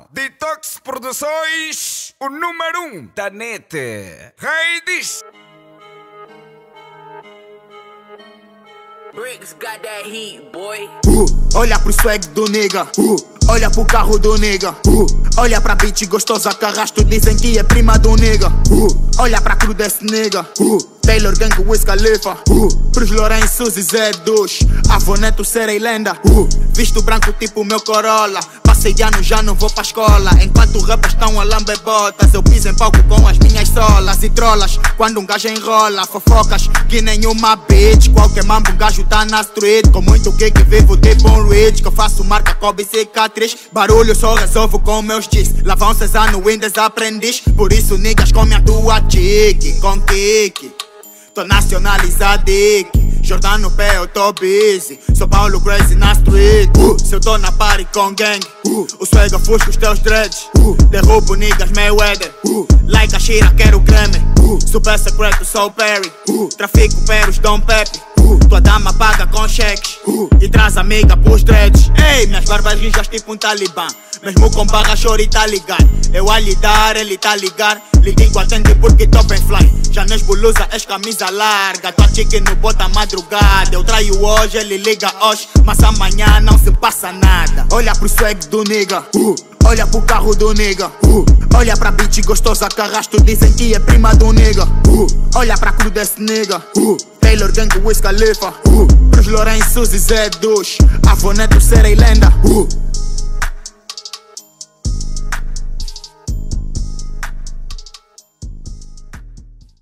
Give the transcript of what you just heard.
Detox Produções, o número 1 da net. Rei diz. Bricks got that heat, boy. Olha pro swag do nigga, olha pro carro do nigga, olha pra bitch gostosa que arrasto, dizem que é prima do nigga. Olha pra cru desse nigga, Taylor Gang, Wiz Khalifa, pros Loren, Suzy, Z2, avô Neto, serei lenda. Visto branco tipo meu Corolla, passei de ano, já não vou pra escola. Enquanto rappers estão a lamber botas, eu piso em palco com as minhas solas e trollas. Quando um gajo enrola, fofocas que nenhuma bitch. Qualquer mambo, um gajo tá na street, com muito que vivo tipo um rich. Que eu faço marca, cobre cicatriz, barulho só resolvo com meus G's. Lá vão 6 anos, Windows aprendiz, por isso niggas come a tua chique. Com kick, tô nacionalizado, Jordão no pé, eu tô busy. Sou Paulo Crazy na street. Se eu tô na party com gang, o swag ofusca os teus dreads. Derrubo niggas Mayweather, like a Shira, quero creme. Super secreto, sou Perry, trafico peros, Dom Pepe. Tua dama paga com cheques e traz amiga pros dreads. Ei, minhas barbas rijas tipo um talibã, mesmo com barra chori tá ligado. Eu a lhe dar, ele tá ligar. Lhe digo atende porque tô bem fly. Já nas bolusa, és camisa larga. Tua chique no bota madrugada. Eu traio hoje, ele liga hoje, mas amanhã não se passa nada. Olha pro swag do nigga, olha pro carro do nigga, olha pra bitch gostosa que arrasto, dizem que é prima do nigga. Olha pra cru desse nigga, Taylor Gang, Wiz Khalifa, pros Loren, Suzy, Z2, avô Neto, serei lenda.